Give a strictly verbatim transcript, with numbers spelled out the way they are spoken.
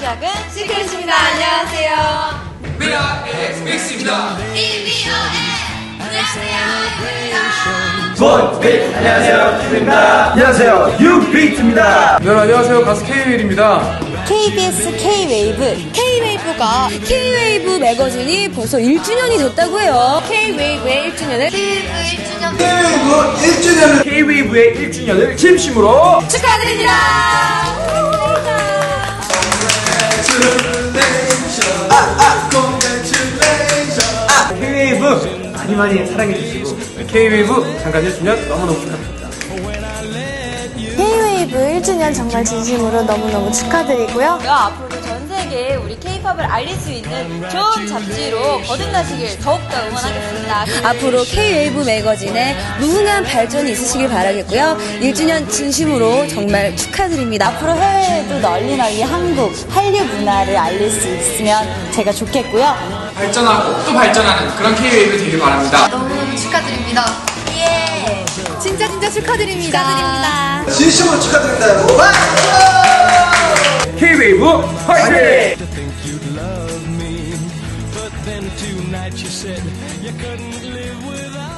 작은 시크릿입니다. 안녕하세요. 미라 엑스빅스입니다. 비비오엠 안녕하세요. 본빅 안녕하세요. 큐입니다. 안녕하세요. 유비트입니다. 네, 안녕하세요. 가수 케이윌입니다. 케이비에스 K-웨이브 K-웨이브가 K-웨이브 매거진이 벌써 일 주년이 됐다고 해요. K-웨이브의 일 주년을 K-웨이브 일 주년 K-웨이브 일 주년을 K-웨이브의 일 주년을 진심으로 축하드립니다. K-웨이브 많이 많이 사랑해주시고 K-웨이브 잠깐 일 주년 너무너무 축하드립니다. K-웨이브 일 주년 정말 진심으로 너무너무 축하드리고요. 앞으로도 전 세계에 우리 K-팝을 알릴 수 있는 좋은 잡지로 거듭나시길 더욱더 응원하겠습니다. 앞으로 K-웨이브 매거진의 무궁한 발전이 있으시길 바라겠고요. 일 주년 진심으로 정말 축하드립니다. 앞으로 해외에도 널리 널리 한국, 한류 문화를 알릴 수 있으면 제가 좋겠고요. 발전하고 또 발전하는 그런 K-웨이브 되길 바랍니다. 너무너무 축하드립니다. 예, 진짜 진짜 축하드립니다. 축하드립니다. 진심으로 축하드립니다. 여러분. K-웨이브 화이팅! But then tonight you said you couldn't live without